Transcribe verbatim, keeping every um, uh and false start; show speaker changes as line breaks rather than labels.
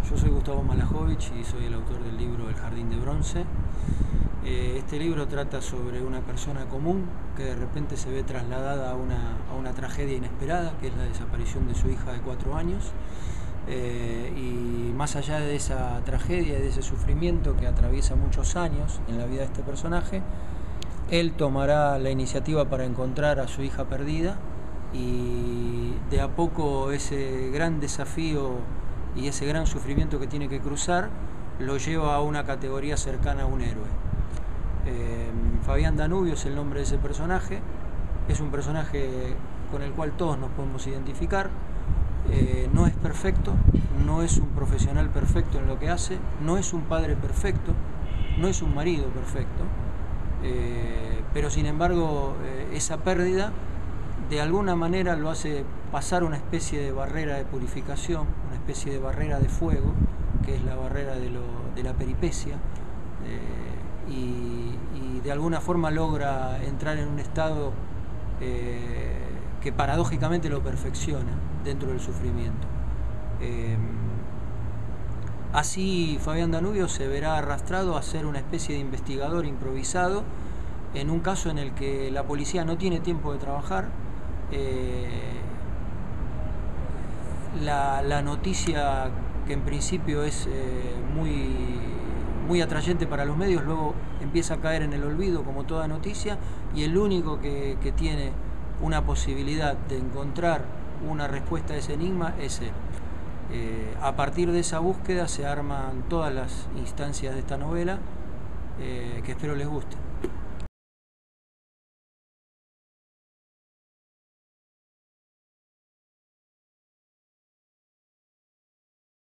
Yo soy Gustavo Malajovich y soy el autor del libro El Jardín de Bronce. Eh, este libro trata sobre una persona común que de repente se ve trasladada a una, a una tragedia inesperada, que es la desaparición de su hija de cuatro años. Eh, y más allá de esa tragedia y de ese sufrimiento que atraviesa muchos años en la vida de este personaje, él tomará la iniciativa para encontrar a su hija perdida, y de a poco ese gran desafío y ese gran sufrimiento que tiene que cruzar lo lleva a una categoría cercana a un héroe. Eh, Fabián Danubio es el nombre de ese personaje. Es un personaje con el cual todos nos podemos identificar. Eh, no es perfecto, no es un profesional perfecto en lo que hace, no es un padre perfecto, no es un marido perfecto, eh, pero sin embargo eh, esa pérdida de alguna manera lo hace pasar una especie de barrera de purificación, una especie de barrera de fuego, que es la barrera de, lo, de la peripecia, eh, y, y de alguna forma logra entrar en un estado eh, que paradójicamente lo perfecciona dentro del sufrimiento. Eh, así Fabián Danubio se verá arrastrado a ser una especie de investigador improvisado en un caso en el que la policía no tiene tiempo de trabajar. Eh, la, la noticia, que en principio es eh, muy, muy atrayente para los medios, luego empieza a caer en el olvido como toda noticia, y el único que, que tiene una posibilidad de encontrar una respuesta a ese enigma es él. Eh, a partir de esa búsqueda se arman todas las instancias de esta novela, eh, que espero les guste.